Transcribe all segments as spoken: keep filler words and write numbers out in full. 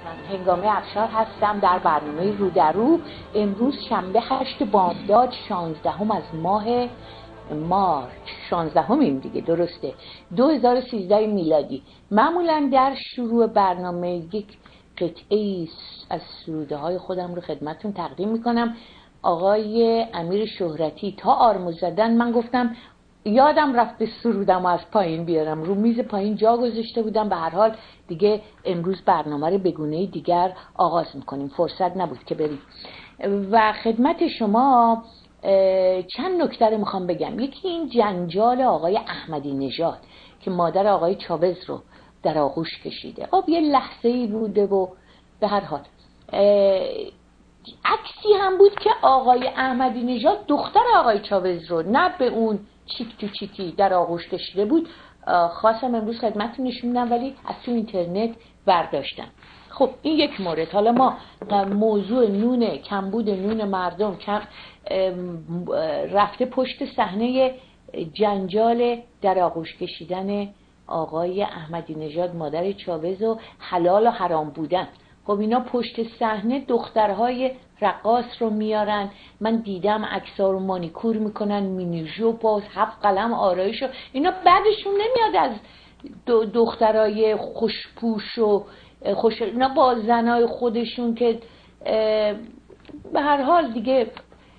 هنگامه افشار هستم در برنامه رو در رو. امروز شنبه هشت بامداد شانزدهم از ماه مارچ، شانزدهمیم دیگه، درسته، دو هزار و سیزده میلادی. معمولا در شروع برنامه یک قطعه از سروده های خودم رو خدمتتون تقدیم میکنم. آقای امیر شهرتی تا آرموز زدن من گفتم یادم رفت سرودم از پایین بیارم، رو میز پایین جا گذاشته بودم. به هر حال دیگه امروز برنامه رو به گونه دیگر آغاز میکنیم، فرصت نبود که بریم. و خدمت شما چند نکته رو میخوام بگم. یکی این جنجال آقای احمدی نژاد که مادر آقای چاوز رو در آغوش کشیده. خب یه لحظه ای بوده و به هر حال عکسی هم بود که آقای احمدی نژاد دختر آقای چاوز رو نه به اون چیک تو چیکی در آغوش کشیده بود. خواستم امروز خدمتتون نشون بدم ولی از تو اینترنت برداشتم. خب این یک مورد. حالا ما موضوع نون، کمبود نون مردم رفته پشت صحنه جنجال در آغوش کشیدن آقای احمدی نژاد مادر چاوز و حلال و حرام بودن. خب اینا پشت صحنه دخترهای رقاص رو میارن، من دیدم عکس‌ها رو مانیکور میکنن، مینیژو پاس، هفت قلم آرایش، اینا بعدشون نمیاد از دخترای خوشپوش و خوش، اینا با زنای خودشون که به هر حال دیگه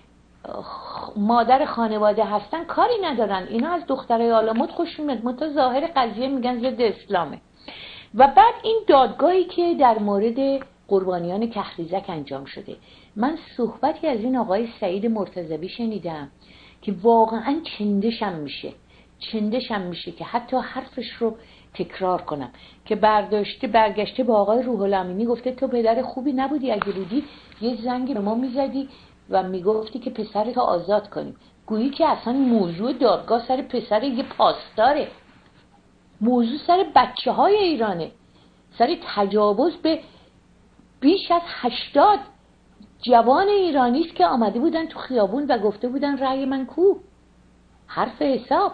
مادر خانواده هستن کاری ندارن. اینا از دخترای آلامود خوش میاد، منتها ظاهر قضیه میگن ضد اسلامه. و بعد این دادگاهی که در مورد قربانیان کهریزک انجام شده، من صحبتی از این آقای سعید مرتضوی شنیدم که واقعا چندشم میشه چندشم میشه که حتی حرفش رو تکرار کنم. که برداشته برگشته با آقای روح الامینی گفته تو پدر خوبی نبودی، اگه بودی یه زنگ به ما میزدی و میگفتی که پسرتو آزاد کنیم. گویی که اصلا موضوع دادگاه سر پسر یه پاسداره، موضوع سر بچه های ایرانه، سر تجاوز به بیش از هشتاد جوان ایرانی است که آمده بودن تو خیابون و گفته بودن رأی من کو، حرف حساب.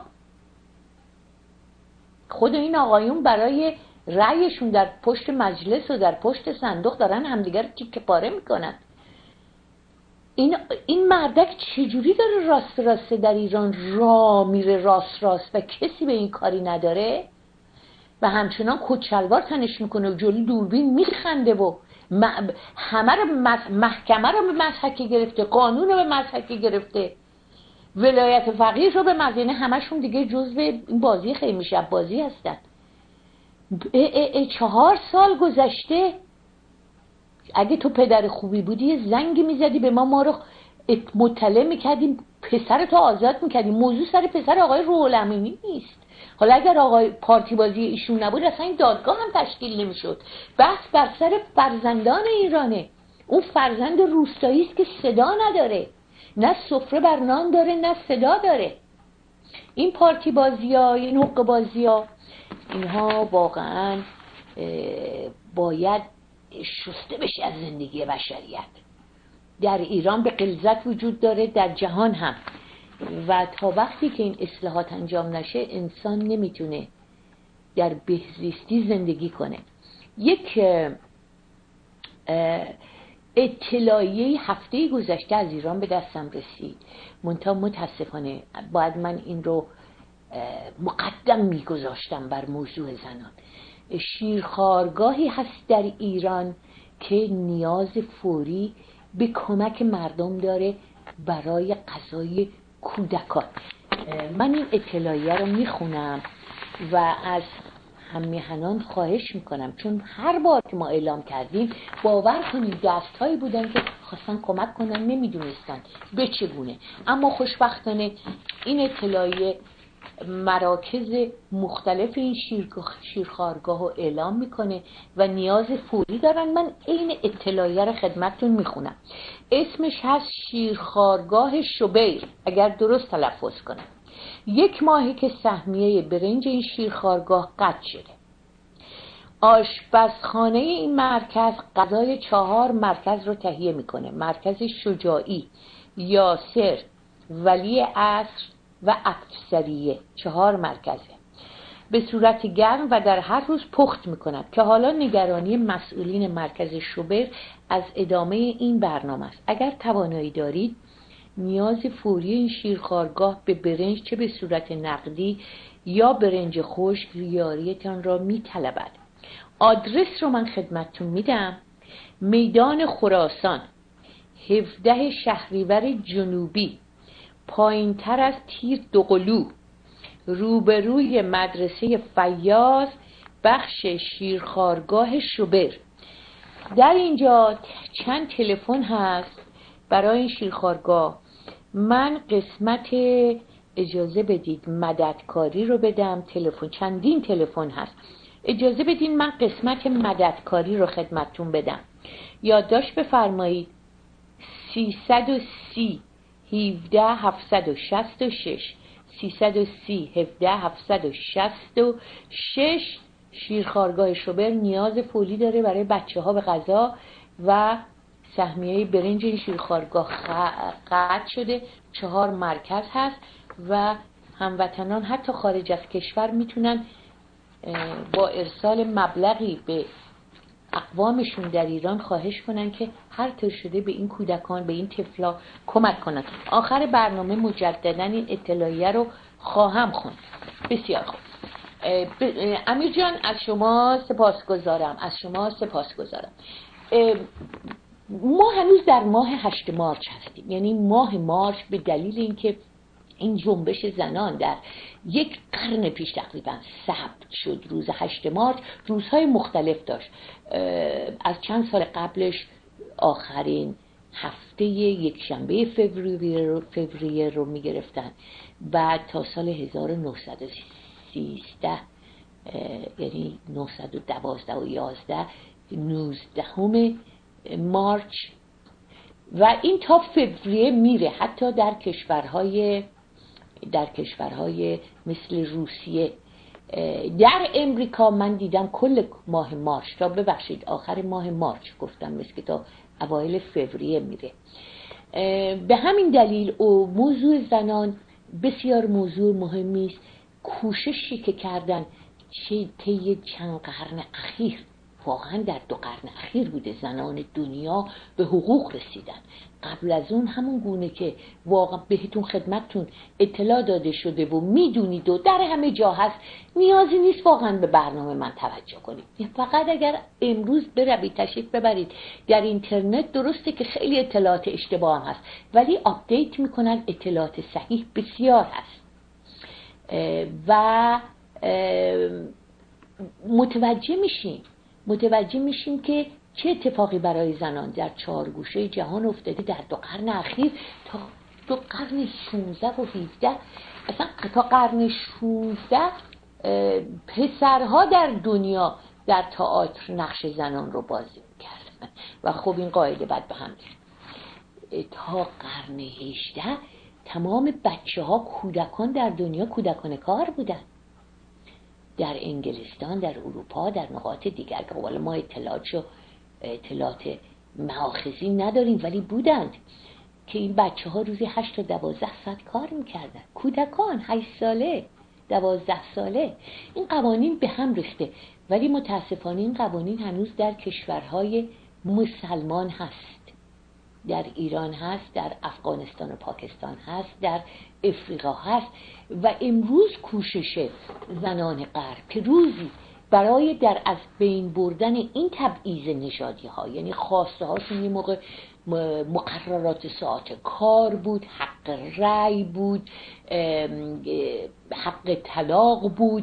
خود این آقایون برای رأیشون در پشت مجلس و در پشت صندوق دارن همدیگر تیکه پاره میکنن. این این مردک چجوری داره راست راست در ایران را میره راست راست و کسی به این کاری نداره و همچنان کچلوار تنش میکنه و جلوی دوربین میخنده و همه رو محکمه رو به مضحکه گرفته، قانون رو به مضحکه گرفته، ولایت فقیه رو به مضحکه، همشون دیگه جزو این بازی خیلی شب بازی هستن. اه اه اه چهار سال گذشته، اگه تو پدر خوبی بودی یه زنگی میزدی به ما، ما رو مطلع میکردیم، پسرتو آزاد میکردیم. موضوع سر پسر آقای روح الامینی نیست. حالا اگر آقای پارتی بازی ایشون نبود اصلا این دادگاه هم تشکیل نمیشد. بحث بر سر فرزندان ایرانه. اون فرزند روستایی است که صدا نداره، نه سفره بر نان داره نه صدا داره. این پارتی بازی ها، این حقوق بازی ها، اینها واقعا باید شسته بشه از زندگی بشریت. در ایران به غلظت وجود داره، در جهان هم. و تا وقتی که این اصلاحات انجام نشه انسان نمیتونه در بهزیستی زندگی کنه. یک اطلاعیه هفته گذشته از ایران به دستم رسید، منتها متاسفانه باید من این رو مقدم میگذاشتم بر موضوع زنان. شیرخوارگاهی هست در ایران که نیاز فوری به کمک مردم داره برای غذای کودکان. من این اطلاعیه رو میخونم و از هممیهنان خواهش میکنم، چون هر بار که ما اعلام کردیم باور کنید دست هایی بودن که خواستن کمک کنن، نمیدونستن به چگونه. اما خوشبختانه این اطلاعیه مراکز مختلف این شیرخوارگاه رو اعلام میکنه و نیاز فوری دارن. من این اطلاعیه رو خدمتتون میخونم. اسمش هست شیرخوارگاه شبیر، اگر درست تلفظ کنم. یک ماهی که سهمیه برنج این شیرخوارگاه قطع شده. آشپزخانه این مرکز غذای چهار مرکز رو تهیه میکنه: مرکز شجاعی، یاسر، ولی عصر و افسریه. چهار مرکزه. به صورت گرم و در هر روز پخت می‌کند که حالا نگرانی مسئولین مرکز شوبر از ادامه این برنامه است. اگر توانایی دارید نیاز فوری این شیرخوارگاه به برنج چه به صورت نقدی یا برنج خشک ریاریتان را می‌طلبد. آدرس رو من خدمتتون میدم: میدان خراسان، هفده شهریور جنوبی، پایین تر از تیر دوقلو، روبروی مدرسه فیاض، بخش شیرخوارگاه شوبر. در اینجا چند تلفن هست برای این شیرخوارگاه. من قسمت، اجازه بدید مددکاری رو بدم. تلفن، چندین تلفن هست، اجازه بدین من قسمت مددکاری رو خدمتتون بدم. یادداشت بفرمایید: سیصد و سی هفده هفتصد و شصت و شش، سیصد و سی هفده هفتصد و شصت و شش. شیرخوارگاه شوبر نیاز فوری داره برای بچه ها به غذا و سهمیه برنج. این شیرخوارگاه قطع شده، چهار مرکز هست و هموطنان حتی خارج از کشور میتونن با ارسال مبلغی به اقوامشون در ایران خواهش کنن که هر طور شده به این کودکان، به این طفلا کمک کنن. آخر برنامه مجددا این اطلاعیه رو خواهم خوند. بسیار خوب. امیر جان از شما سپاسگزارم، از شما سپاسگزارم. ما هنوز در ماه هشت مارچ هستیم، یعنی ماه مارچ به دلیل اینکه این جنبش زنان در یک قرن پیش تقریبا ثبت شد، روز هشت مارچ روزهای مختلف داشت. از چند سال قبلش آخرین هفته یک شنبه فوریه رو, فوریه رو می گرفتن. بعد تا سال هزار و نهصد و سیزده یعنی نهصد و دوازده و یازده نوزدهم مارچ و این تا فوریه میره. حتی در کشورهای در کشورهای مثل روسیه، در امریکا من دیدم کل ماه مارچ تا ببخشید آخر ماه مارچ گفتم مثل که تا اوایل فوریه میره. به همین دلیل او موضوع زنان بسیار موضوع مهمی است. کوششی که کردن چه طی چند قرن اخیر، واقعا در دو قرن اخیر بوده، زنان دنیا به حقوق رسیدن. قبل از اون همون گونه که واقعا بهتون خدمتتون اطلاع داده شده و میدونید و در همه جا هست، نیازی نیست واقعا به برنامه من توجه کنید. فقط اگر امروز بروید تشریف ببرید در اینترنت، درسته که خیلی اطلاعات اشتباه هم هست ولی آپدیت میکنن، اطلاعات صحیح بسیار هست و متوجه میشیم متوجه میشیم که چه اتفاقی برای زنان در چهار گوشه جهان افتاده در دو قرن اخیر تا دو قرن شانزده و هفده. اصلا تا قرن شانزده پسرها در دنیا در تئاتر نقش زنان رو بازی میکردن و خب این قاعده بعد به هم ریخت. تا قرن هجده تمام بچه ها، کودکان در دنیا کودکان کار بودن. در انگلستان، در اروپا، در نقاط دیگر که والا ما اطلاعاتشو اطلاعات مآخذی نداریم ولی بودند که این بچه ها روزی هشت تا دوازده ساعت کار میکردن. کودکان هشت ساله، دوازده ساله. این قوانین به هم ریخته ولی متاسفانه این قوانین هنوز در کشورهای مسلمان هست. در ایران هست، در افغانستان و پاکستان هست، در افریقا هست و امروز کوشش زنان غرب که روزی برای در از بین بردن این تبعیض نژادی ها، یعنی خواسته هاشون یه موقع مقررات ساعت کار بود، حق رأی بود، حق طلاق بود،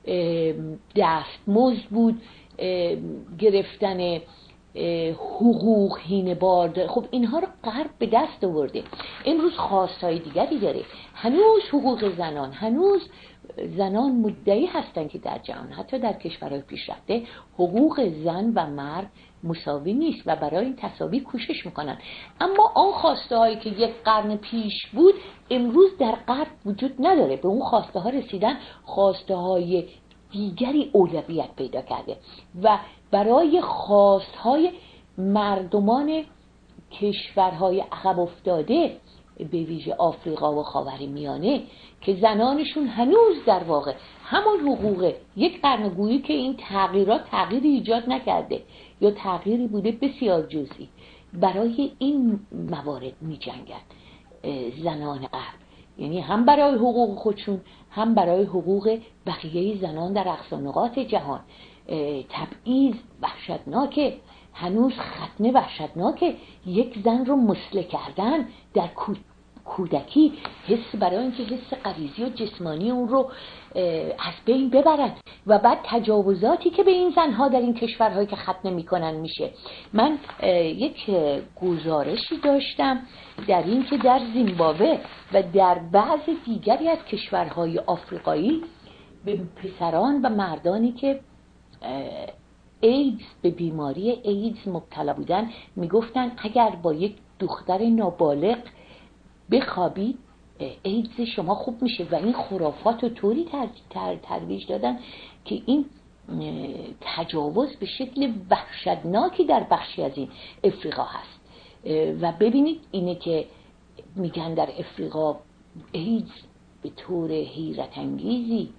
دستمزد بود، گرفتن حقوق هینه بار. خب اینها رو غرب به دست آورده. امروز خواستهای دیگری داره. هنوز حقوق زنان، هنوز زنان مدعی هستن که در جهان حتی در کشورهای پیشرفته حقوق زن و مرد مساوی نیست و برای این تساوی کوشش میکنن. اما آن خواسته هایی که یک قرن پیش بود امروز در غرب وجود نداره. به اون خواسته ها رسیدن خواسته های دیگری اولویت پیدا کرده و برای خواستهای مردمان کشورهای عقب افتاده به ویژه آفریقا و خاورمیانه که زنانشون هنوز در واقع همون حقوق یک قرن گویی که این تغییرات تغییری ایجاد نکرده یا تغییری بوده بسیار جزئی، برای این موارد می جنگن زنان غرب، یعنی هم برای حقوق خودشون هم برای حقوق بقیه زنان در اقصا نقاط جهان. تبعیض وحشتناکه، هنوز ختنه وحشتناکه، یک زن رو مسله کردن در کودکی، حس برای اینکه حس غریزی و جسمانی اون رو از بین ببرن و بعد تجاوزاتی که به این زنها در این کشورهایی که ختنه میکنن میشه. من یک گزارشی داشتم در این که در زیمبابوه و در بعض دیگری از کشورهای آفریقایی به پسران و مردانی که ایدز به بیماری ایدز مبتلا بودن میگفتن اگر با یک دختر نابالغ بخوابید ایدز شما خوب میشه و این خرافات رو طوری ترویج دادن که این تجاوز به شکل وحشتناکی در بخشی از این افریقا هست. و ببینید اینه که میگن در افریقا ایدز به طور حیرت انگیزی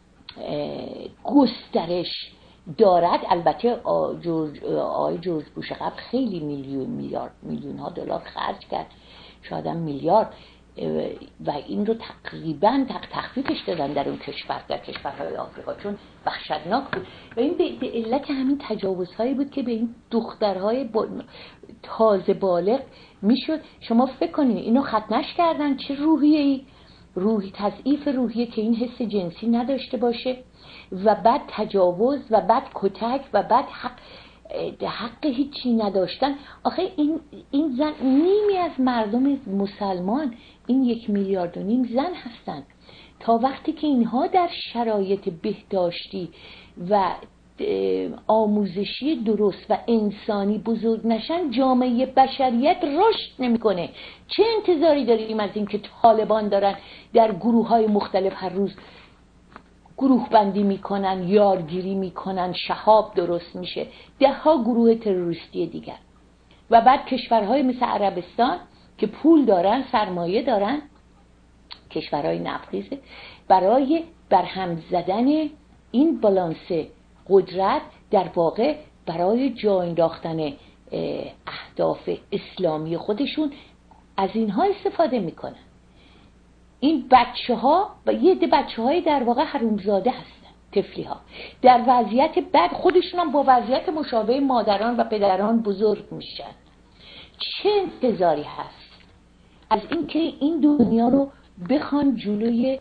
گسترش دارد. البته آقای جورج بوش قبل خیلی میلیون میلیارد میلیون ها دلار خرج کرد، شاید هم میلیارد، و این رو تقریبا تخفیفش دادن در اون کشور، در کشورهای آفریقا، چون وحشتناک بود. و این به علت همین تجاوزهایی بود که به این دخترهای تازه بالغ میشد. شما فکر کنید اینو ختنش کردن، چه روحیه‌ای، روحی تضعیف روحیه که این حس جنسی نداشته باشه و بعد تجاوز و بعد کتک و بعد حق حق هیچی نداشتن. آخه این این زن نیمی از مردم مسلمان، این یک میلیارد و نیم زن هستن. تا وقتی که اینها در شرایط بهداشتی و آموزشی درست و انسانی بزرگ نشن، جامعه بشریت رشد نمیکنه. چه انتظاری داریم از این که طالبان دارن در گروه‌های مختلف هر روز گروه بندی میکنن، یارگیری میکنن، شهاب درست میشه، ده ها گروه تروریستی دیگر، و بعد کشورهای مثل عربستان که پول دارن، سرمایه دارن، کشورهای نفتخیزه، برای برهم زدن این بالانس قدرت در واقع برای جا انداختن اهداف اسلامی خودشون از اینها استفاده میکنن. این بچه ها و یه ده بچه های در واقع حرومزاده هستن، طفلی ها، در وضعیت بد خودشون هم با وضعیت مشابه مادران و پدران بزرگ میشن. چه انتظاری هست از این که این دنیا رو بخوان جلوی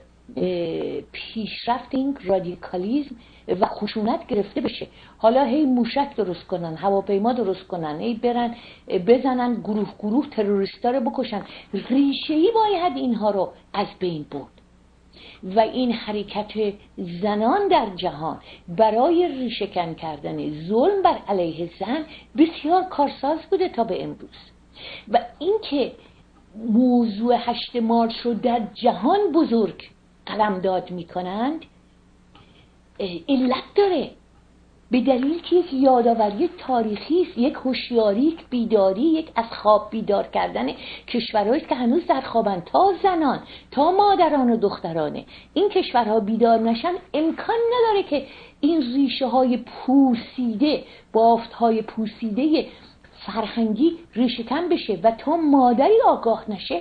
پیشرفت این رادیکالیزم و خشونت گرفته بشه؟ حالا هی موشک درست کنن، هواپیما درست کنن، هی برن بزنن گروه گروه تروریستا رو بکشن. ریشه‌ای باید اینها رو از بین برد. و این حرکت زنان در جهان برای ریشه‌کن کردن ظلم بر علیه زن بسیار کارساز بوده تا به امروز. و این که موضوع هشت مارچ رو در جهان بزرگ قلمداد میکنند علت داره، به دلیل که یک یادآوری تاریخی است، یک هوشیاری، یک بیداری، یک از خواب بیدار کردن کشورهایی که هنوز در خوابن. تا زنان، تا مادران و دخترانه این کشورها بیدار نشن، امکان نداره که این ریشه های پوسیده، بافت های پوسیده فرهنگی ریشه کن بشه. و تا مادری آگاه نشه،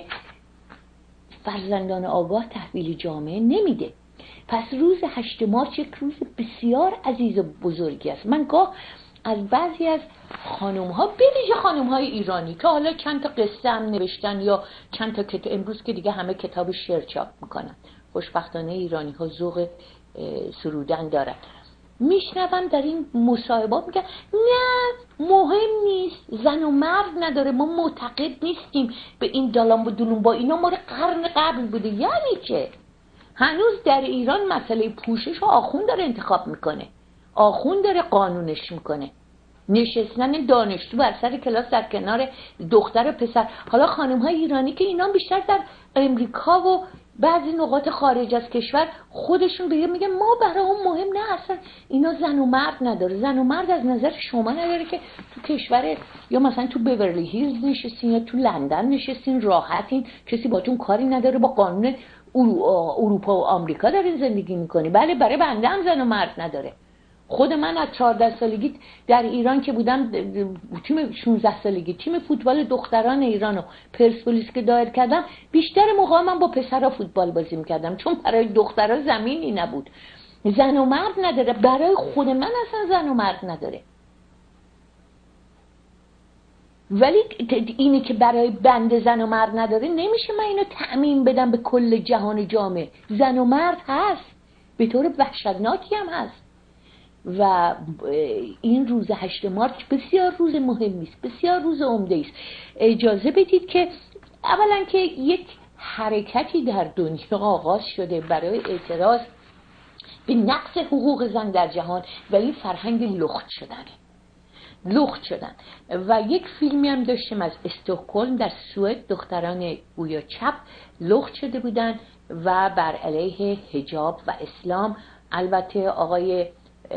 فرزندان آگاه تحویل جامعه نمیده. پس روز هشت مارچ یک روز بسیار عزیز و بزرگی است. من گاه از بعضی از خانم ها، به ویژه خانم های ایرانی که حالا چند تا قصه هم نوشتن یا چند تا کتاب، امروز که دیگه همه کتاب شعر چاپ میکنن، خوشبختانه ایرانی ها ذوق سرودن دارن، میشنوم در این مصاحبات میگن نه مهم نیست، زن و مرد نداره، ما معتقد نیستیم به این دالان و دلون، با اینا مال قرن قبل بوده. یعنی چه؟ هنوز در ایران مسئله پوشش و آخوند داره انتخاب میکنه، آخوند داره قانونش میکنه، نشستن دانشجو بر سر کلاس در کنار دختر و پسر. حالا خانم های ایرانی که اینا بیشتر در امریکا و بعضی نقاط خارج از کشور خودشون بگه میگه ما برای اون مهم نه، اصلا اینا زن و مرد نداره. زن و مرد از نظر شما نداره که تو کشور یا مثلا تو بیورلی هیلز نشستین یا تو لندن نشستین راحتین، کسی باتون کاری نداره، با قانون اروپا و آمریکا دارین زندگی میکنی. بله برای بنده هم زن و مرد نداره. خود من از چهارده سالگی در ایران که بودم، تیم شانزده سالگی تیم فوتبال دختران ایران و پرسپولیس که دایر کردم، بیشتر موقع من با پسرها فوتبال بازی میکردم، چون برای دخترها زمینی نبود. زن و مرد نداره، برای خود من اصلا زن و مرد نداره. ولی اینی که برای بنده زن و مرد نداره، نمیشه من اینو تعمیم بدم به کل جهان جامعه. زن و مرد هست، به طور وحشتناکی هم هست. و این روز هشت مارس بسیار روز مهمی است، بسیار روز عمده است. اجازه بدید که اولا که یک حرکتی در دنیا آغاز شده برای اعتراض به نقص حقوق زن در جهان و این فرهنگ لخت شدنه، لخت شدن. و یک فیلمی هم داشتیم از استکهلم در سوئد، دختران گویا چپ لخت شده بودن و بر علیه حجاب و اسلام. البته آقای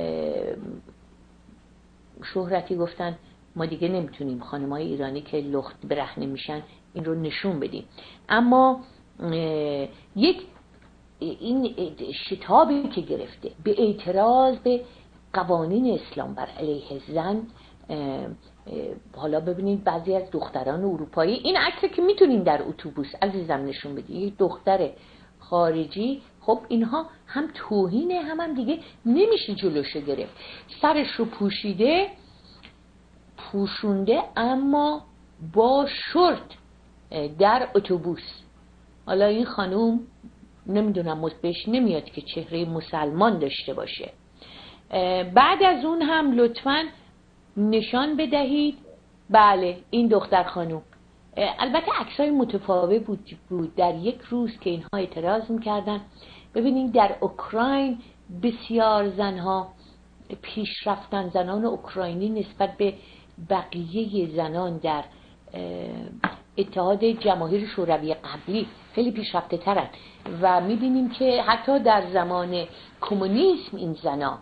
شهرتی گفتن ما دیگه نمیتونیم خانمای ایرانی که لخت برهنه میشن این رو نشون بدیم. اما یک این شتابی که گرفته به اعتراض به قوانین اسلام بر علیه زن، حالا ببینید بعضی از دختران اروپایی، این عکس که میتونین در اتوبوس عزیزم نشون بدید، یک دختر خارجی، خب اینها هم توهینه هم هم دیگه نمیشه جلوشو گرفت. سرش رو پوشیده پوشونده اما با شورت در اتوبوس. حالا این خانوم نمیدونم بهش نمیاد که چهره مسلمان داشته باشه. بعد از اون هم لطفاً نشان بدهید. بله این دختر خانوم. البته عکسای متفاوت بود, بود در یک روز که اینها اعتراض میکردن. ببینید در اوکراین بسیار زنها پیش رفتن، زنان اوکراینی نسبت به بقیه زنان در اتحاد جماهیر شوروی قبلی خیلی پیشرفته ترن و میبینیم که حتی در زمان کمونیسم این زنا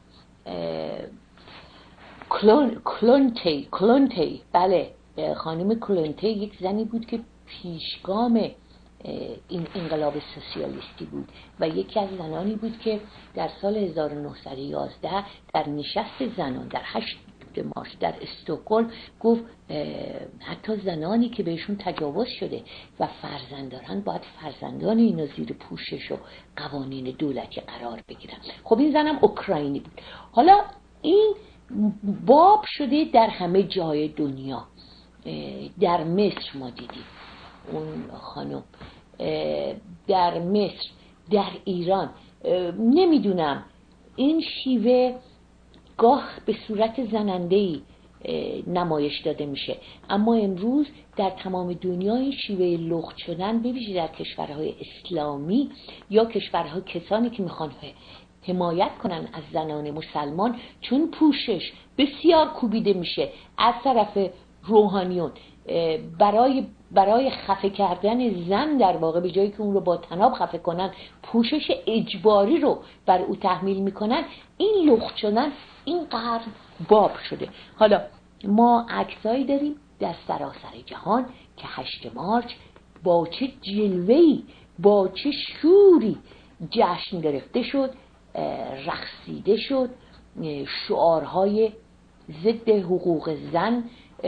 کلون کلونتی کلونتی بله خانم کلونتی یک زنی بود که پیشگام این انقلاب سوسیالیستی بود و یکی از زنانی بود که در سال هزار و نهصد و یازده در نشست زنان در هشت مارس در استکهلم گفت حتی زنانی که بهشون تجاوز شده و فرزند دارن باید فرزندان اینا زیر پوشش و قوانین دولتی قرار بگیرن. خب این زنم اوکراینی بود. حالا این باب شده در همه جای دنیا. در مصر ما دیدیم اون خانم، در مصر، در ایران، نمیدونم این شیوه گاه به صورت زننده‌ای نمایش داده میشه، اما امروز در تمام دنیا این شیوه لخت شدن به ویژه در کشورهای اسلامی یا کشورها کسانی که میخوان حمایت کنن از زنان مسلمان، چون پوشش بسیار کوبیده میشه از طرف روحانیون برای برای خفه کردن زن، در واقع به جایی که اون رو با طناب خفه کنن پوشش اجباری رو بر او تحمیل میکنن. این لخت شدن این قرن باب شده. حالا ما عکسایی داریم در سراسر جهان که هشت مارس با چه جلوه‌ای با چه شوری جشن گرفته شد، رقصیده شد، شعارهای ضد حقوق زن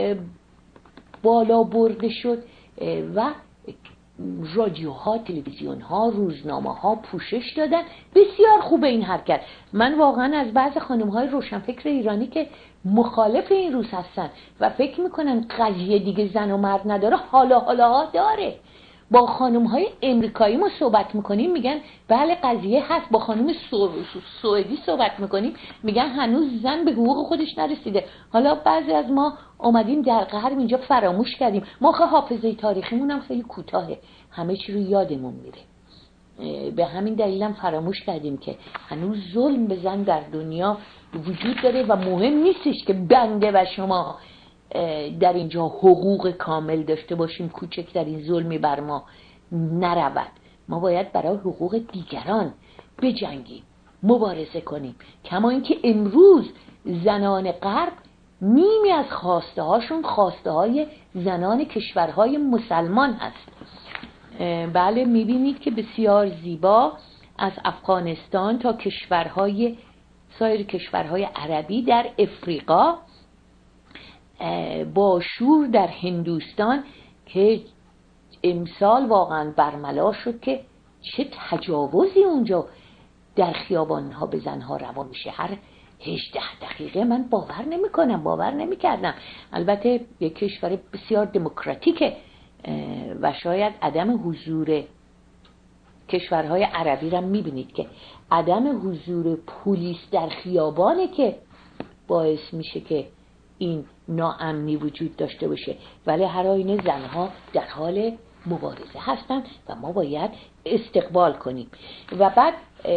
بالا برده شد و رادیوها، تلویزیونها، روزنامه‌ها پوشش دادن. بسیار خوبه این حرکت. من واقعا از بعض خانم‌های روشنفکر ایرانی که مخالف این روز هستن و فکر میکنن قضیه دیگه زن و مرد نداره، حالا حالا داره. با خانم‌های امریکایی ما صحبت میکنیم میگن بله قضیه هست. با خانم سوئدی صحبت میکنیم میگن هنوز زن به حقوق خودش نرسیده. حالا بعضی از ما اومدیم در غرب اینجا فراموش کردیم. ما که حافظه تاریخیمون هم خیلی کوتاهه، همه چی رو یادمون میره. به همین دلیل هم فراموش کردیم که هنوز ظلم به زن در دنیا وجود داره و مهم نیستش که بنده و شما در اینجا حقوق کامل داشته باشیم، کوچکترین ظلمی بر ما نرود. ما باید برای حقوق دیگران بجنگیم، مبارزه کنیم. کما اینکه امروز زنان غرب نیمی از خواسته هاشون خواسته های زنان کشورهای مسلمان هست. بله میبینید که بسیار زیبا از افغانستان تا کشورهای سایر کشورهای عربی در افریقا، با شور در هندوستان که امسال واقعا برملا شد که چه تجاوزی اونجا در خیابانها به زنها روا میشه. هر هجده دقیقه من باور نمی کنم باور نمی کردم. البته یک کشور بسیار دموکراتیکه و شاید عدم حضور کشورهای عربی را میبینید که عدم حضور پلیس در خیابانه که باعث میشه که این ناامنی وجود داشته باشه، ولی هر آینه زنها در حال مبارزه هستند و ما باید استقبال کنیم. و بعد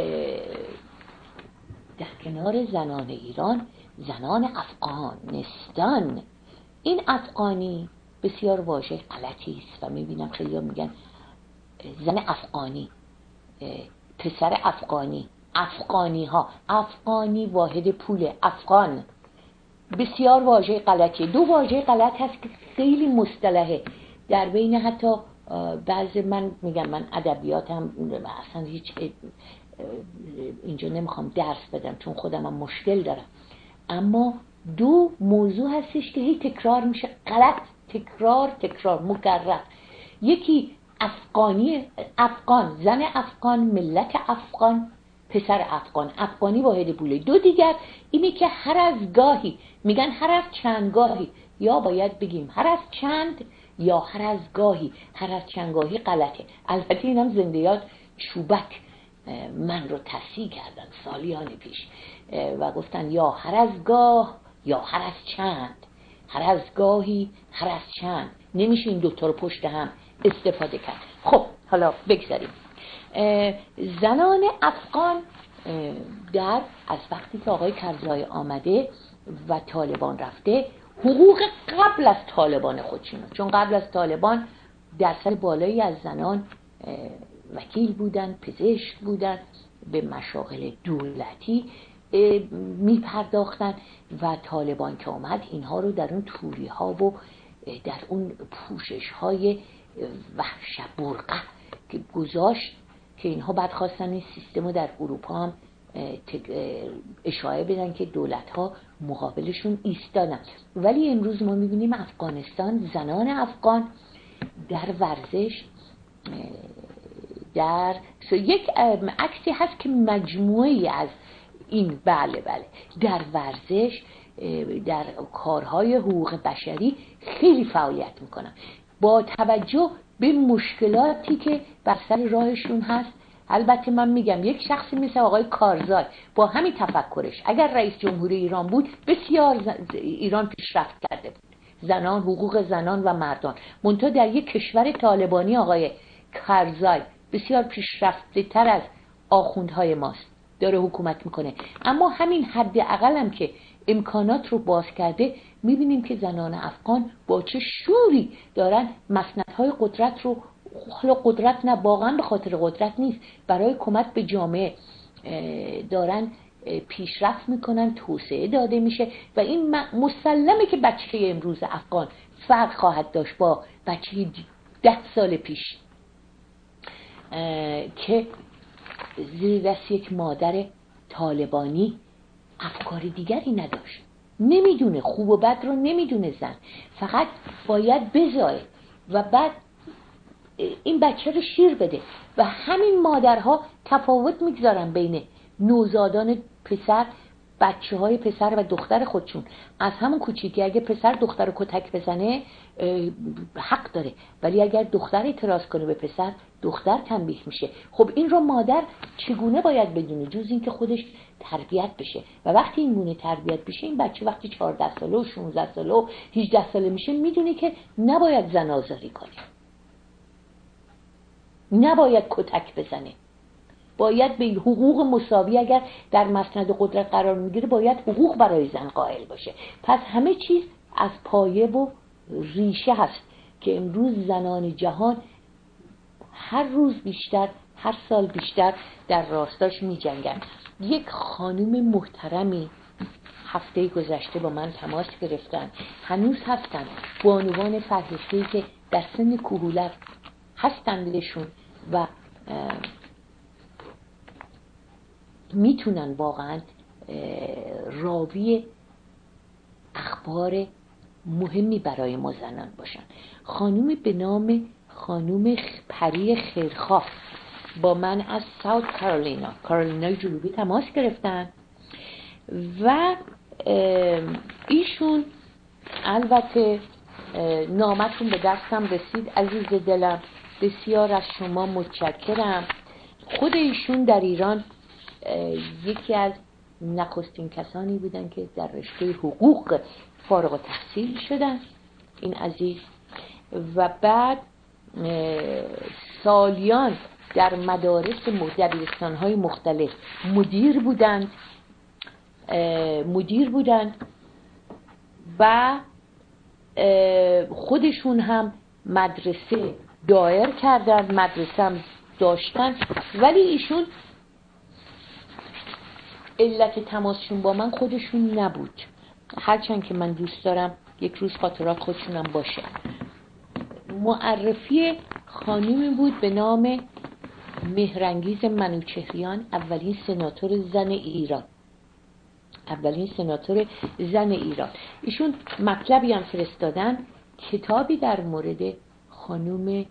در کنار زنان ایران زنان افغانستان، این افغانی بسیار واژه غلطی است و میبینم خیلی میگن زن افغانی، پسر افغانی، افغانی ها، افغانی واحد پول، افغان بسیار واژه غلطیه. دو واژه غلط هست که خیلی مصطلحه در بین حتی بعضی، من میگم من ادبیاتم اصلا هیچ اینجا نمیخوام درس بدم چون خودم هم مشکل دارم، اما دو موضوع هستش که هی تکرار میشه، غلط، تکرار تکرار مکرر. یکی افغانی، افغان، زن افغان، ملت افغان، پسر افغان، افغانی واحد پوله. دو دیگر اینه که هر از گاهی، میگن هر از چند گاهی، یا باید بگیم هر از چند یا هر از گاهی. هر از چند گاهی غلطه. البته اینم زندیات چوبک من رو تصحیح کردن سالیان پیش و گفتن یا هر از گاه یا هر از چند، هر از گاهی هر از چند، نمیشه این دوتا رو پشت هم استفاده کرد. خب حالا بگذاریم. زنان افغان در از وقتی که آقای کرزای آمده و طالبان رفته، حقوق قبل از طالبان خودشون، چون قبل از طالبان درصد بالایی از زنان وکیل بودن، پزشک بودن، به مشاغل دولتی می پرداختن و طالبان که آمد اینها رو در اون توری ها و در اون پوشش های وحش برقه که گذاشت که اینها بعد خواستن این سیستم رو در اروپا هم اشاعه بدن که دولت ها مقابلشون ایستادن. ولی امروز ما میبینیم افغانستان، زنان افغان در ورزش، در یک عکسی هست که مجموعی از این، بله بله، در ورزش، در کارهای حقوق بشری خیلی فعالیت میکنن با توجه به مشکلاتی که بر سر راهشون هست. البته من میگم یک شخصی مثل آقای کارزای با همین تفکرش اگر رئیس جمهوری ایران بود بسیار ایران پیشرفت کرده بود، زنان، حقوق زنان و مردان. منتها در یک کشور طالبانی آقای کارزای بسیار پیشرفته تر از آخوندهای ماست، داره حکومت میکنه. اما همین حد اقلم که امکانات رو باز کرده، میبینیم که زنان افغان با چه شوری دارن مسندهای قدرت رو، حالا قدرت نه، واقعا به خاطر قدرت نیست، برای کمک به جامعه دارن پیشرفت میکنن، توسعه داده میشه و این مسلمه که بچه امروز افغان فرق خواهد داشت با بچه ده سال پیش که زیر دست یک مادر طالبانی افکار دیگری نداشت، نمیدونه خوب و بد رو، نمیدونه زن، فقط باید بزایه و بعد این بچه رو شیر بده. و همین مادرها تفاوت میگذارن بین نوزادان پسر، بچه های پسر و دختر خودشون. از همون کوچیکی اگه پسر دختر رو کتک بزنه حق داره، ولی اگر دختر اعتراض کنه به پسر، دختر تنبیه میشه. خب این رو مادر چگونه باید بدونه جز این که خودش تربیت بشه؟ و وقتی این گونه تربیت بشه، این بچه وقتی چهارده ساله و شانزده ساله و هجده ساله میشه میدونه که نباید زن آزاری کنه، نباید کتک بزنه، باید به حقوق مساوی اگر در مسند قدرت قرار میگیره باید حقوق برای زن قائل باشه. پس همه چیز از پایه و ریشه هست که امروز زنان جهان هر روز بیشتر هر سال بیشتر در راستاش می جنگن. یک خانم محترمی هفته گذشته با من تماس گرفتن، هنوز هستن، بانوان فرهیخته‌ای که در سن کهولت هستندشون و میتونن واقعا راوی اخبار مهمی برای ما زنان باشن. خانومی به نام خانوم پری خیرخواه با من از ساوت کارولاینا، کارولینای جنوبی تماس گرفتن و ایشون البته نامتون به دستم رسید. عزیز دلم بسیار از شما متشکرم. خود ایشون در ایران یکی از نخستین کسانی بودن که در رشته حقوق فارغ التحصیل شدن این عزیز، و بعد سالیان در مدارس دبیرستان‌های مختلف مدیر بودند مدیر بودند و خودشون هم مدرسه دایر کردن، مدرسه هم داشتن، ولی ایشون علت تماسشون با من خودشون نبود، هرچند که من دوست دارم یک روز خاطرات خودشونم باشه. معرفی خانومی بود به نام مهرانگیز منوچهریان، اولین سناتور زن ایران اولین سناتور زن ایران. ایشون مطلبی هم فرستادن، کتابی در مورد خانوم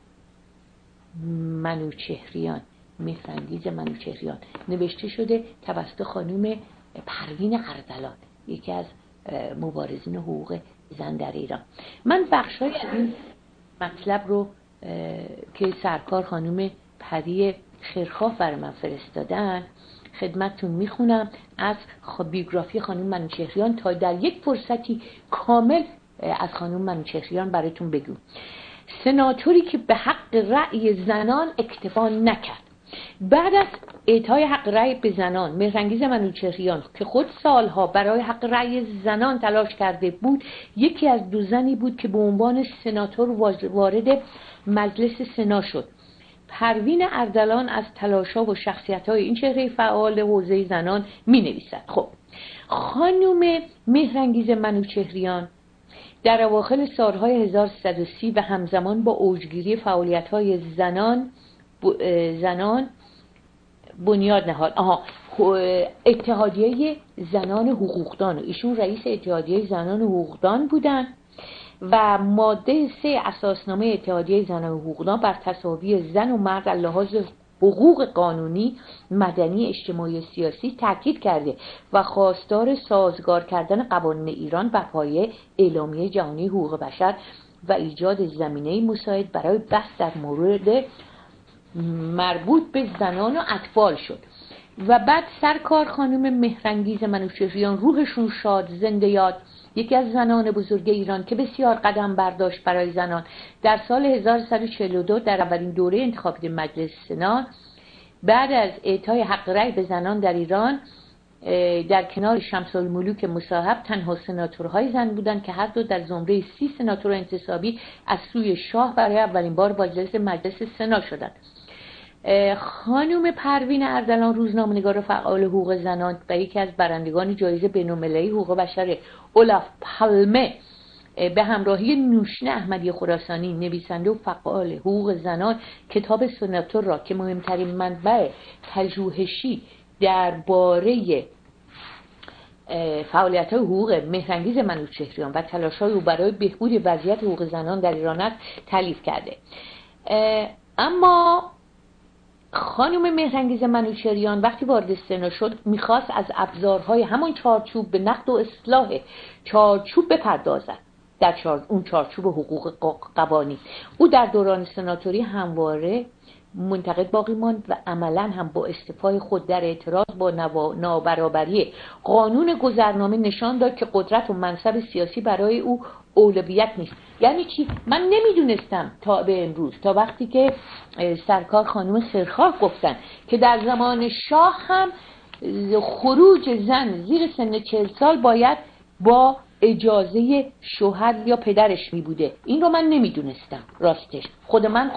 منوچهریان، مهرانگیز منوچهریان نوشته شده توسط خانوم پروین اردلان، یکی از مبارزین حقوق زن در ایران. من بخشای از این مطلب رو که سرکار خانوم پری خیرخواه برای من فرستادن خدمتتون میخونم از بیوگرافی خانم منوچهریان تا در یک فرصتی کامل از خانم منوچهریان براتون بگم. سناتوری که به حق رأی زنان اکتفا نکرد. بعد از اعطای حق رأی به زنان، مهرانگیز منوچهریان که خود سالها برای حق رأی زنان تلاش کرده بود، یکی از دو زنی بود که به عنوان سناتور وارد مجلس سنا شد. پروین اردلان از تلاش‌ها و شخصیت‌های این چهره فعال حوزه زنان می‌نویسد. خب خانم مهرانگیز منوچهریان در اواخر سالهای هزار و سیصد و سی و همزمان با اوجگیری فعالیت‌های زنان زنان بنیاد نهاد آها اتحادیه زنان حقوقدان. ایشون رئیس اتحادیه زنان حقوقدان بودن و ماده سه اساسنامه اتحادیه زنان حقوقدان بر تساوی زن و مرد از لحاظ حقوق قانونی، مدنی، اجتماعی و سیاسی تاکید کرده و خواستار سازگار کردن قوانین ایران بر پایه اعلامیه جهانی حقوق بشر و ایجاد زمینه مساعد برای بحث در مورد مربوط به زنان و اطفال شد. و بعد سرکار خانم مهرانگیز منوچهریان، روحشون شاد، زنده یاد، یکی از زنان بزرگ ایران که بسیار قدم برداشت برای زنان، در سال هزار و سیصد و چهل و دو در اولین دوره انتخابی مجلس سنا بعد از اعطای حق رأی به زنان در ایران در کنار شمس الملوک مصاحب تنها سناتورهای زن بودند که هر دو در زمره سی سناتور انتصابی از سوی شاه برای اولین بار واجد مجلس سنا شدند. خانم پروین اردلان، روزنامه‌نگار فعال حقوق زنان و یکی از برندگان جایزه بین‌المللی حقوق بشر اولاف پالمه، به همراهی نوشین احمدی خراسانی، نویسنده و فعال حقوق زنان، کتاب سناتور را که مهمترین منبع پژوهشی درباره فعالیت‌های حقوق مهرانگیز منوچهریان و تلاش‌های او برای بهبود وضعیت حقوق زنان در ایران است تالیف کرده. اما خانم مهرانگیز منوچهریان وقتی وارد سنا شد میخواست از ابزارهای همان چارچوب به نقد و اصلاح چارچوب بپردازد. در چار... اون چارچوب حقوق قوانی او در دوران سناتوری همواره منتقد باقی ماند و عملاً هم با استعفای خود در اعتراض با نوا... نابرابری قانون گذرنامه نشان داد که قدرت و منصب سیاسی برای او اولویت نیست. یعنی چی؟ من نمیدونستم تا به امروز، تا وقتی که سرکار خانم خیرخواه گفتن که در زمان شاه هم خروج زن زیر سن چهل سال باید با اجازه شوهر یا پدرش می بوده. این رو من نمیدونستم راستش. خود من خب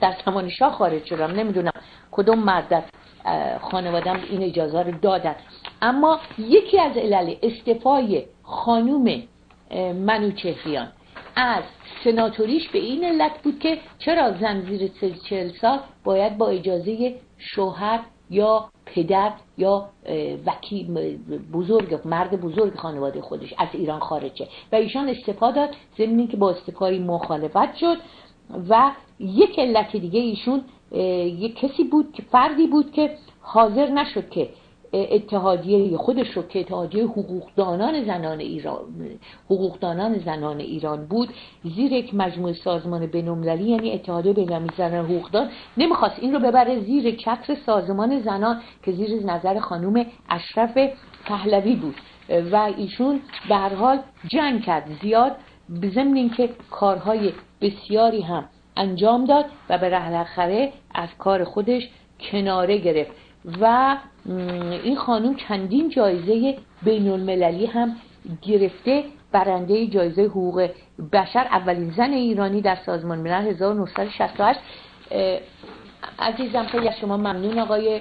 در زمان شاه خارج شدم، نمیدونم کدوم مرد در خانوادم این اجازه رو دادن. اما یکی از علل استعفای خانوم منوچهریان از سناتوریش به این علت بود که چرا زن زیر چهل سال باید با اجازه شوهر یا پدر یا وکیل بزرگ، مرد بزرگ خانواده خودش از ایران خارج شه، و ایشان استعفا داد، ضمن که با استعفای مخالفت شد. و یک علت دیگه ایشون یک کسی بود که فردی بود که حاضر نشد که اتحادیه خودش رو که اتحادیه حقوقدانان زنان ایران حقوقدانان زنان ایران بود زیر یک مجموعه سازمان بین‌المللی، یعنی اتحادیه بین‌المللی زنان حقوقدان، نمیخواست این رو ببره زیر چتر سازمان زنان که زیر نظر خانم اشرف پهلوی بود و ایشون به هر حال جنگ کرد زیاد، ضمن اینکه کارهای بسیاری هم انجام داد و به بالاخره از کار خودش کناره گرفت و این خانم چندین جایزه بین المللی هم گرفته، برنده جایزه حقوق بشر، اولین زن ایرانی در سازمان ملل هزار و نهصد و شصت و هشت. عزیزم خیلی از شما ممنون آقای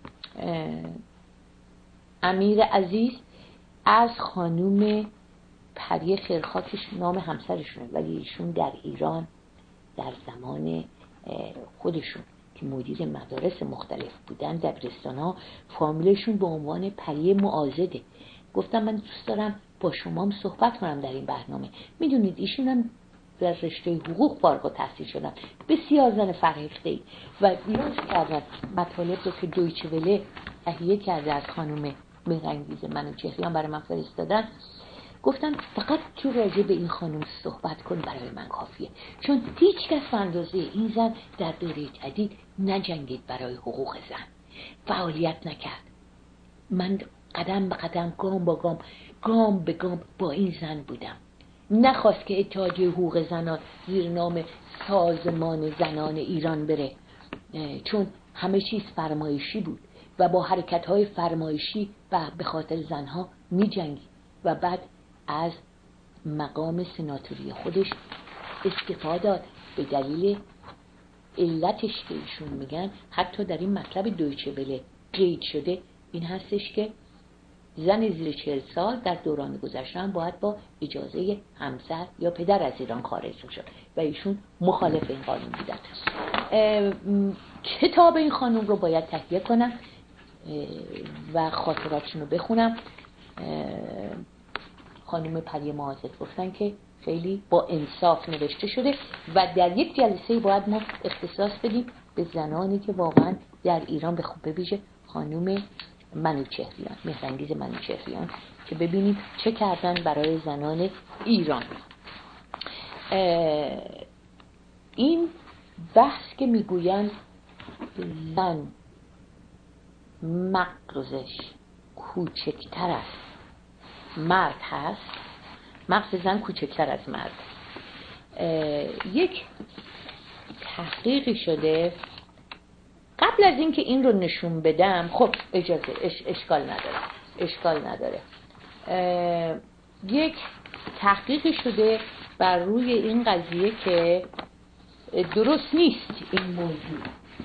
امیر عزیز. از خانم پری خیرخاکش نام همسرشونه، ولی ایشون در ایران در زمان خودشون که مدیر مدارس مختلف بودن، دبیرستان‌ها، فامیلشون به عنوان پری معاضده. گفتم من دوست دارم با شما هم صحبت کنم در این برنامه. میدونید ایشون هم در رشته حقوق فارغ التحصیل شدن، بسیار زن فرهیخته‌ای و ایران کردن مطالب رو که دویچه وله تهیه کرده از خانم مهرانگیز منوچهریان برای من فرستادن. گفتم فقط تو راجع به این خانم صحبت کن برای من کافیه، چون هیچ کس اندازه این زن در دوره جدید نجنگید برای حقوق زن، فعالیت نکرد. من قدم به قدم، گام با گام، گام به گام با این زن بودم. نخواست که اتحادیه حقوق زنان زیر نام سازمان زنان ایران بره، چون همه چیز فرمایشی بود و با حرکت‌های فرمایشی و به خاطر زنها می جنگید و بعد از مقام سناتوری خودش استفاده داد. به دلیل علتش که ایشون میگن حتی در این مطلب دویچه وله قید شده این هستش که زن زیر چهل سال در دوران گذشته هم باید با اجازه همسر یا پدر از ایران خارج شد و ایشون مخالف این قانون بودن. کتاب این خانم رو باید تهیه کنم و خاطراتشون رو بخونم. خانم پری معاضد گفتن که خیلی با انصاف نوشته شده و در یک جلسه باید ما اختصاص بدیم به زنانی که واقعا در ایران به خوب ببیشه خانم منوچهریان، مهرانگیز منوچهریان، که ببینیم چه کردن برای زنان ایران. این بحث که میگوین زن مغزش کوچکتر از مرد هست، مغز زن کوچکتر از مرد، یک تحقیقی شده. قبل از اینکه این رو نشون بدم، خب اجازه اش، اشکال نداره اشکال نداره یک تحقیقی شده بر روی این قضیه که درست نیست این موضوع.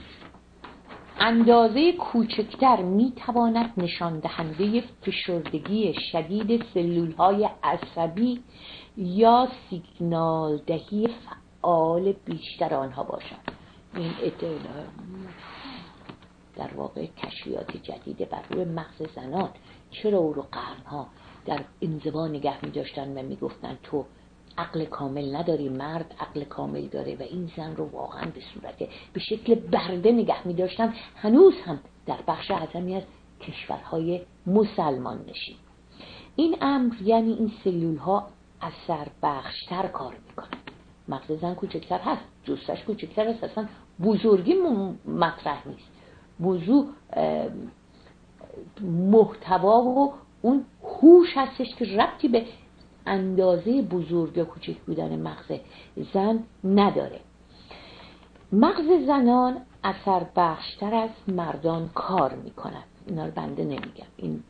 اندازه کوچکتر میتواند نشان دهنده فشردگی شدید سلولهای عصبی یا سیگنال دهی فعال بیشتر آنها باشد. این اطلاع در واقع کشفیات جدید بر روی مغز زنان. چرا او رو قرنها در انزوا نگه می داشتن و می گفتن تو عقل کامل نداری، مرد عقل کامل داره، و این زن رو واقعا به صورت به شکل برده نگه می داشتن، هنوز هم در بخش اعظمی از کشورهای مسلمان نشین. این امر یعنی این سلول ها اثر بخشتر کار میکنن. مغز زن کوچکتر هست، جثه‌اش کوچکتر هست، اصلا بزرگی مطرح نیست. موضوع محتوا و اون هوش هستش که ربطی به اندازه بزرگ یا کوچک بودن مغز زن نداره. مغز زنان اثر بخشتر از مردان کار میکنن. اینا رو بنده نمیگم، این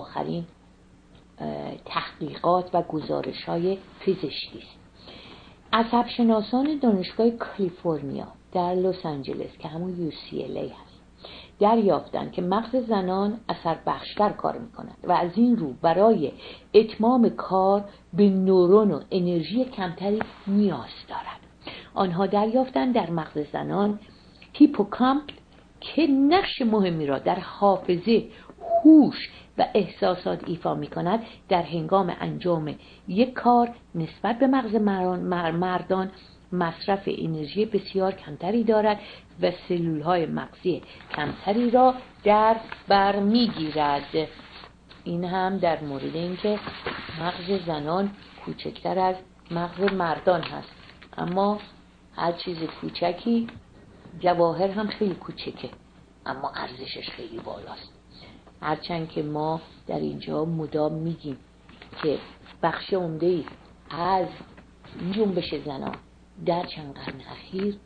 آخرین تحقیقات و گزارش های پزشکی است. عصب شناسان دانشگاه کالیفرنیا در لس آنجلس که همون یو سی ال ای هست دریافتند که مغز زنان اثر بخشتر کار میکنند و از این رو برای اتمام کار به نورون و انرژی کمتری نیاز دارند. آنها دریافتند در مغز زنان هیپوکامپ که نقش مهمی را در حافظه، هوش و احساسات ایفا می‌کند در هنگام انجام یک کار نسبت به مغز مردان مصرف انرژی بسیار کمتری دارد و سلول‌های مغزی کمتری را در بر می‌گیرد. این هم در مورد اینکه مغز زنان کوچکتر از مغز مردان هست، اما هر چیز کوچکی، جواهر هم خیلی کوچکه اما ارزشش خیلی بالاست. هرچند که ما در اینجا مدام میگیم که بخش عمده‌ای از جنبش زنان در چند قرن اخیر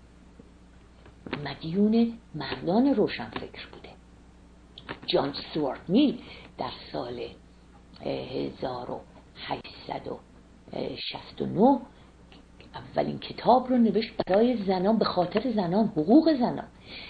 مدیون مردان روشنفکر بوده. جان استوارت میل در سال هزار و هشتصد و شصت و نه اولین کتاب رو نوشت برای زنان، به خاطر زنان، حقوق زنان،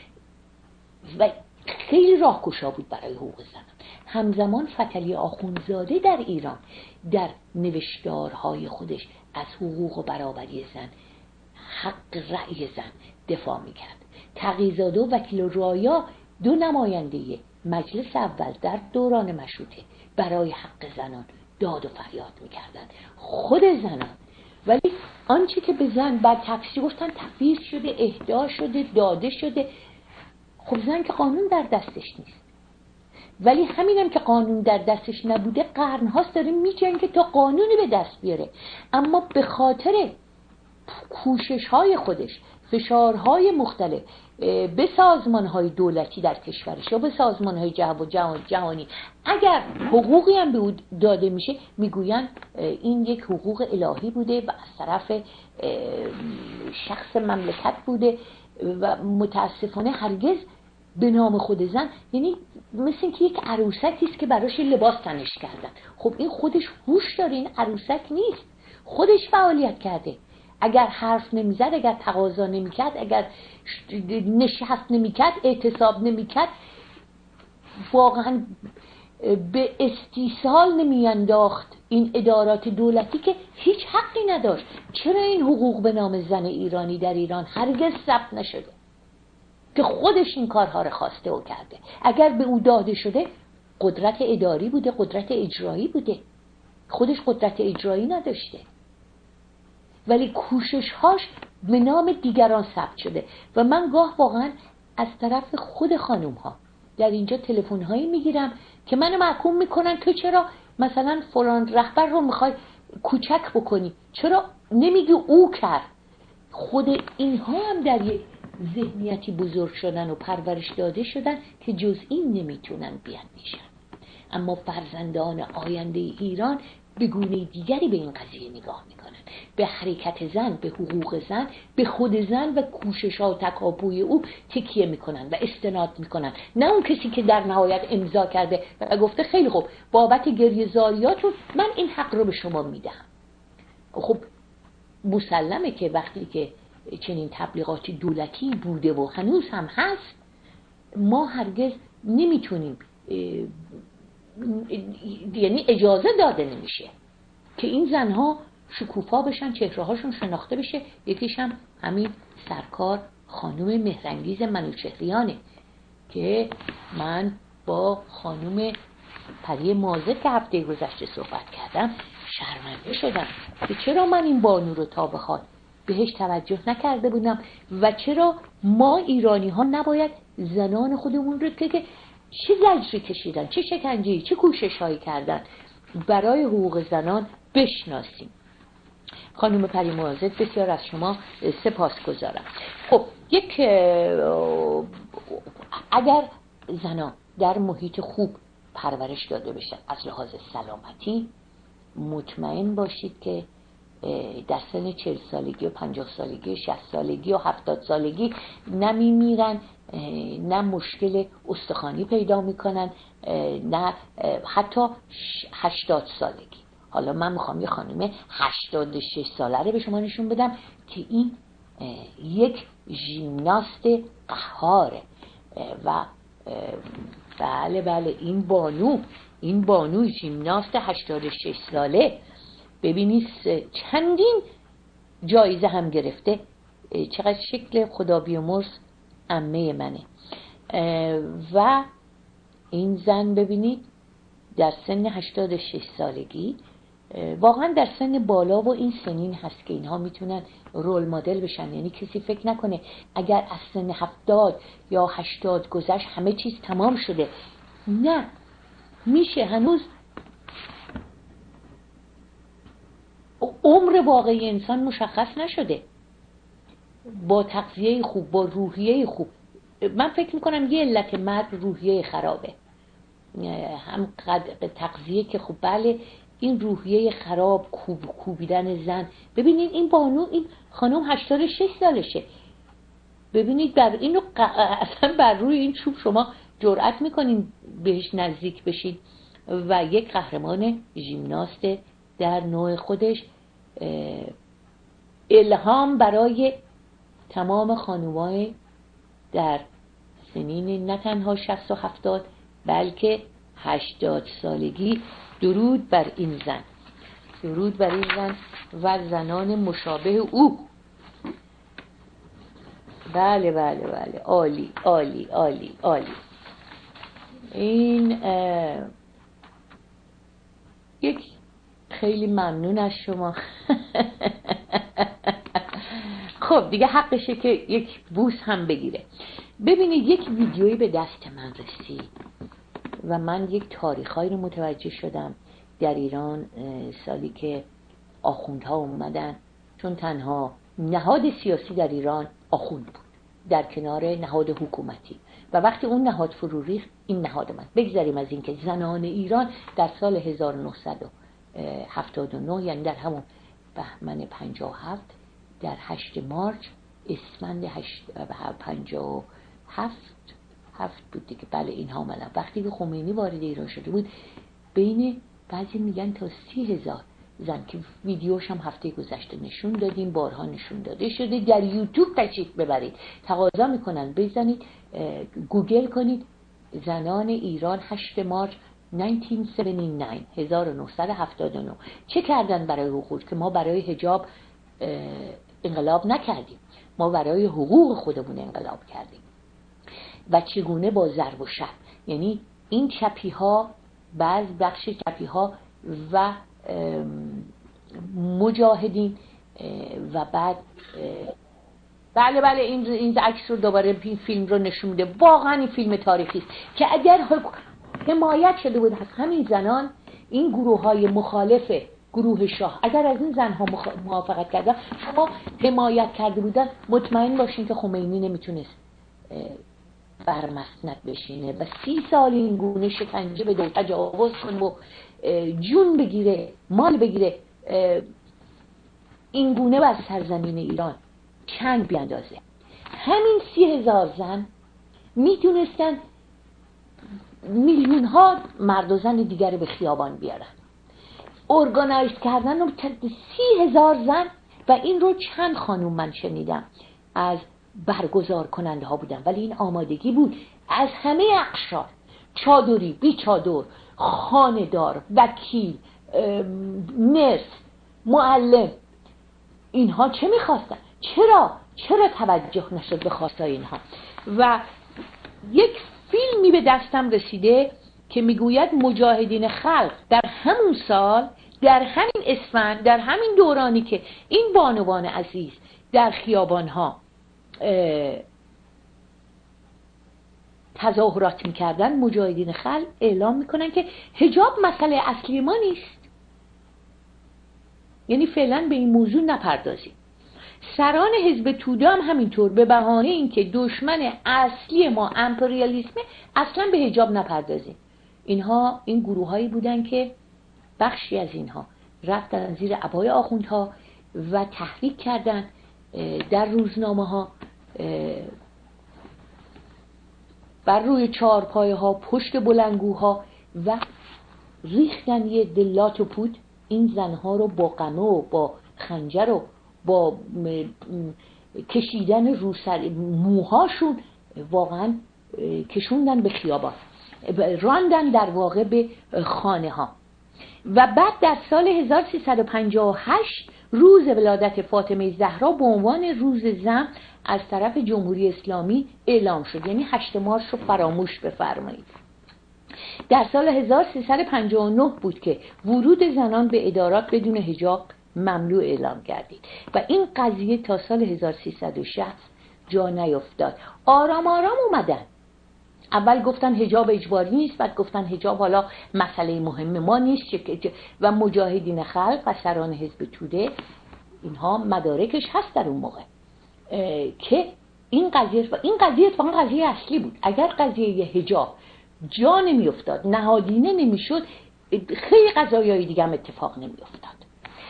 و خیلی راهگشا بود برای حقوق زنان. همزمان فتحعلی آخوندزاده در ایران در نوشتارهای خودش از حقوق و برابری زن، حق رأی زن دفاع میکرد. تقی‌زاده و وکیل رایا دو نماینده مجلس اول در دوران مشروطه برای حق زنان داد و فریاد میکردن، خود زنان. ولی آنچه که به زن بعد تفسیر گفتن تفسیر شده، اهدا شده، داده شده. خب زن که قانون در دستش نیست، ولی همینم که قانون در دستش نبوده قرن‌هاست داره میجنگه تا قانونی به دست بیاره، اما به خاطر کوشش‌های خودش، فشارهای مختلف به سازمان‌های دولتی در کشورش یا به سازمان‌های جهانی اگر حقوقی هم به او داده میشه میگوین این یک حقوق الهی بوده و از طرف شخص مملکت بوده و متاسفانه هرگز به نام خود زن، یعنی مثل اینکه یک عروسکی است که براش لباس تنش کردن. خب این خودش هوش داره، این عروسک نیست، خودش فعالیت کرده. اگر حرف نمیزد، اگر تقاضا نمیکرد، اگر نشست نمیکرد، اعتصاب نمیکرد، واقعا به استیصال نمیانداخت این ادارات دولتی که هیچ حقی نداشت. چرا این حقوق به نام زن ایرانی در ایران هرگز ثبت نشده که خودش این کارها رو خواسته و کرده؟ اگر به او داده شده قدرت اداری بوده، قدرت اجرایی بوده، خودش قدرت اجرایی نداشته، ولی کوشش‌هاش به نام دیگران ثبت شده. و من گاه واقعا از طرف خود خانوم‌ها در اینجا تلفن‌هایی میگیرم که منو محکوم میکنن که چرا مثلا فلان رهبر رو میخوای کوچک بکنی، چرا نمیگی او کرد. خود اینها هم در یک ذهنیتی بزرگ شدن و پرورش داده شدن که جز این نمیتونن بیاندیشن. اما فرزندان آینده ایران به گونه دیگری به این قضیه نگاه میکنن، به حرکت زن، به حقوق زن، به خود زن و کوشش‌ها و تکاپوی او تکیه میکنن و استناد میکنن، نه اون کسی که در نهایت امضا کرده و گفته خیلی خوب بابت گریه‌زاریاتون من این حق رو به شما میدهم. خب مسلمه که وقتی که چنین تبلیغاتی دولتی بوده و هنوز هم هست، ما هرگز نمیتونیم، یعنی اجازه داده نمیشه که این زنها شکوفا بشن، چهره هاشون شناخته بشه. یکیش هم همین سرکار خانم مهرانگیز منوچهریانه که من با خانم پری مازه که هفته گذشته صحبت کردم شرمنده شدم که چرا من این بانو رو تا بخواد بهش توجه نکرده بودم و چرا ما ایرانی ها نباید زنان خودمون رو که چه زجری کشیدن، چه شکنجه‌ای، چه کوشش‌هایی کردن برای حقوق زنان بشناسیم. خانم پری مازه بسیار از شما سپاسگزارم. خب یک اگر زنان در محیط خوب پرورش داده بشن از لحاظ سلامتی، مطمئن باشید که در سن چهل سالگی و پنجاه سالگی و شصت سالگی و هفتاد سالگی نمی میرن، نه مشکل استخوانی پیدا میکنن، نه حتی هشتاد سالگی. حالا من میخوام یه خانم هشتاد و شش ساله رو به شما نشون بدم که این یک ژیمناست قهاره و بله بله این بانو این بانو ژیمناست هشتاد و شش ساله، ببینید چندین جایزه هم گرفته. چقدر شکل خدا بیامرز عمه منه. و این زن ببینید در سن هشتاد و شش سالگی واقعا در سن بالا و این سنین هست که اینها میتونن رول مدل بشن. یعنی کسی فکر نکنه اگر از سن هفتاد یا هشتاد گذشت همه چیز تمام شده. نه، میشه هنوز عمر واقعی انسان مشخص نشده. با تغذیه خوب، با روحیه خوب، من فکر میکنم یه علت مرگ روحیه خرابه. هم تغذیه که خوب، بله این روحیه خراب، کوب کوبیدن زن. ببینید این بانو، این خانم هشتاد و شش سالشه. ببینید بر اینو ق... اصلا بر روی این چوب شما جرأت میکنین بهش نزدیک بشید. و یک قهرمان ژیمناست در نوع خودش، الهام برای تمام خانومای در سنین نه تنها شصت و هفتاد بلکه هشتاد سالگی. درود بر این زن، درود بر این زن و زنان مشابه او. بله بله بله، عالی عالی عالی عالی. این یک خیلی ممنون از شما. خب دیگه حقشه که یک بوس هم بگیره. ببینید یک ویدیویی به دست من رسید و من یک تاریخایی رو متوجه شدم در ایران سالی که آخوندها اومدن، چون تنها نهاد سیاسی در ایران آخوند بود در کنار نهاد حکومتی، و وقتی اون نهاد فرو ریخت این نهاد اومد. بگذاریم از این که زنان ایران در سال هزار و نهصد و هفتاد و نه یعنی در همون بهمن پنجاه و هفت در هشت مارچ اسفند پنجاه و هفت هفت بود دیگه، بله اینها اومدن. وقتی که خمینی وارد ایران شده بود بین بعضی میگن تا سی هزار زن که ویدیوش هم هفته گذشته نشون دادیم، بارها نشون داده شده، در یوتیوب تشریف ببرید، تقاضا میکنن بزنید گوگل کنید زنان ایران هشت مارچ هزار و نهصد و هفتاد و نه چه کردن برای حقوق. که ما برای حجاب انقلاب نکردیم، ما برای حقوق خودمون انقلاب کردیم. و چگونه با ضرب و شتم، یعنی این چپی ها، بعض بخش چپی ها و مجاهدین و بعد بله بله این این عکس رو دوباره این فیلم رو نشون میده. واقعا این فیلم تاریخی است که اگر حمایت شده بود از همین زنان، این گروه های مخالف گروه شاه اگر از این زنها موافقت کردن، شما حمایت کرده بودن، مطمئن باشین که خمینی نمیتونست بر مسند بشینه و سی سال این گونه شکنجه به دو تجاوز کنه و جون بگیره، مال بگیره، این گونه بر سرزمین ایران چنگ بیاندازه. همین سی هزار زن میتونستن میلیون ها مرد و زن دیگر به خیابان بیارن. ارگانایز کردن رو سی هزار زن، و این رو چند خانوم من شنیدم از برگزار کننده ها بودن، ولی این آمادگی بود از همه اقشار، چادری، بی چادر، خانه‌دار، وکیل، نرس، معلم. اینها چه میخواستن؟ چرا؟ چرا توجه نشد به خواستای اینها؟ و یک فیلمی به دستم رسیده که میگوید مجاهدین خلق در همون سال، در همین اسفند، در همین دورانی که این بانوان عزیز در خیابانها تظاهرات میکردن، مجاهدین خلق اعلام میکنن که حجاب مسئله اصلی ما نیست، یعنی فعلا به این موضوع نپردازیم. سران حزب توده هم همینطور به بهانه اینکه دشمن اصلی ما امپریالیسمه اصلا به حجاب نپردازیم. اینها این گروه هایی بودن که بخشی از اینها رفتن زیر عبای آخوندها و تحریک کردن در روزنامه ها، بر روی چهارپایه ها، پشت بلندگوها، و ریختن یه دلات و پود این زنها رو با قمه و با خنجر و با کشیدن روسر موهاشون واقعا کشوندن به خیابان، راندن در واقع به خانه ها. و بعد در سال هزار و سیصد و پنجاه و هشت روز ولادت فاطمه زهرا به عنوان روز زن از طرف جمهوری اسلامی اعلام شد، یعنی هشت مارس رو فراموش بفرمایید. در سال هزار و سیصد و پنجاه و نه بود که ورود زنان به ادارات بدون حجاب ممنوع اعلام گردید و این قضیه تا سال هزار و سیصد و شصت جا نیفتاد. آرام آرام اومدن، اول گفتن حجاب اجباری نیست، بعد گفتن حجاب حالا مسئله مهم ما نیست و مجاهدین خلق و سران حزب توده اینها مدارکش هست در اون موقع که این قضیه این قضیه اتفاقا قضیه اصلی بود. اگر قضیه حجاب جا نمی افتاد، نهادینه نمی شد، خیلی قضایای دیگه هم اتفاق نمی افتاد.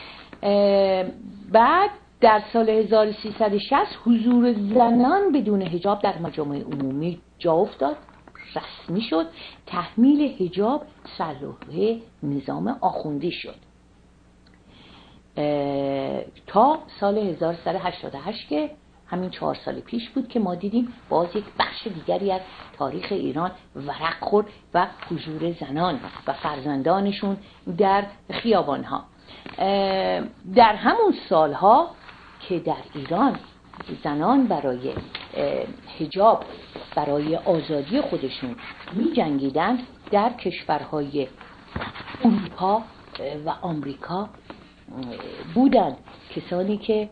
بعد در سال هزار و سیصد و شصت حضور زنان بدون حجاب در مجامع عمومی جا افتاد، رسمی شد، تحمیل حجاب صلاح نظام آخوندی شد تا سال هزار و سیصد و هشتاد و هشت که همین چهار سال پیش بود که ما دیدیم باز یک بخش دیگری از تاریخ ایران ورق خورد و حضور زنان و فرزندانشون در خیابانها. در همون سالها که در ایران زنان برای حجاب، برای آزادی خودشون می جنگیدن، در کشورهای اروپا و آمریکا بودن کسانی که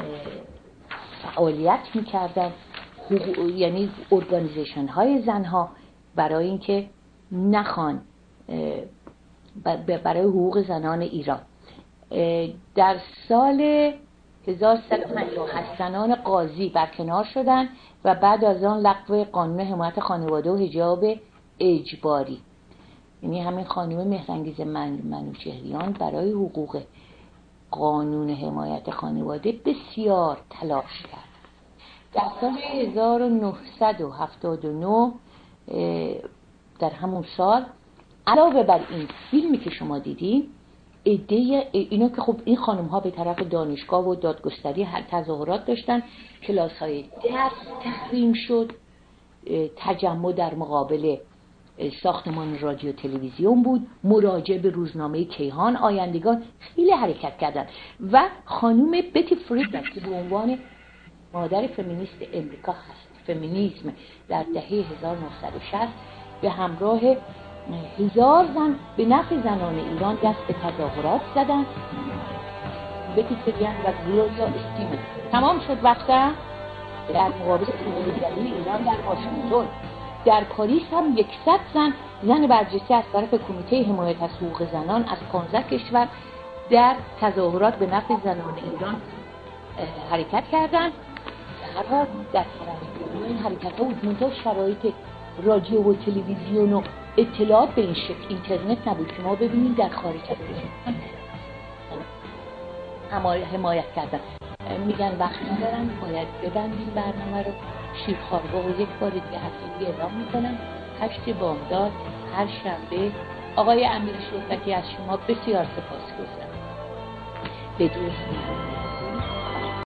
فعالیت می کردن، یعنی ارگانیزیشن های زنها برای اینکه نخوان برای حقوق زنان ایران. در سال هزار و سیصد و پنجاه و هشت زنان قاضی برکنار شدند و بعد از آن لغو قانون حمایت خانواده و حجاب اجباری، یعنی همین خانم مهرانگیز من منوچهریان برای حقوق قانون حمایت خانواده بسیار تلاش کرد. در سال هزار و نهصد و هفتاد و نه در همون سال علاوه بر این فیلمی که شما دیدین، ایده اینا که خب این خانم ها به طرف دانشگاه و دادگستری هر تظاهرات داشتن، کلاس های درس تحریم شد، تجمع در مقابل ساختمان رادیو تلویزیون بود، مراجعه به روزنامه کیهان، آیندگان خیلی حرکت کردن و خانم بتی فریدمن که به عنوان مادر فمینیست امریکا هست، فمینیسم در دهه هزار و نهصد و شصت به همراه هزار زن به نفع زنان ایران دست به تظاهرات زدن. بتی فریدمن و گلوریا استیون. تمام شد وقتا در مقابل کنگره ایران در واشنگتن. در پاریس هم یکصد زن زن برجسته از طرف کمیته حمایت از حقوق زنان از پانزده کشور در تظاهرات به نفع زنان ایران حرکت کردند. هر حال در طرف این حرکت ها بود منتها شرایط رادیو و تلویزیون و اطلاعات به این شکل اینترنت نبود که ما ببینیم در خارج از کشور حمایت کردن. میگن وقت ندارن، باید ببندیم برنامه رو. شیرخوارگاه و یک بار دیگه هفتگی اعلام میکنم هشت بامداد هر شنبه. آقای امیر شرفتی از شما بسیار سپاسگزارم. بدرود.